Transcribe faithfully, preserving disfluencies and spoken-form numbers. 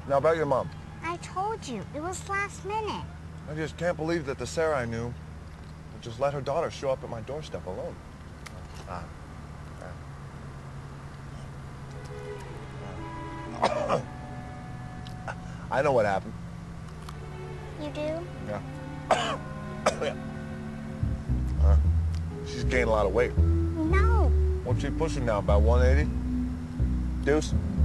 Now, about your mom. I told you, it was last minute. I just can't believe that the Sarah I knew would just let her daughter show up at my doorstep alone. Ah. Ah. I know what happened. You do? Yeah. Yeah. Uh, she's gained a lot of weight. No. What's she pushing now, about one eighty? Deuce?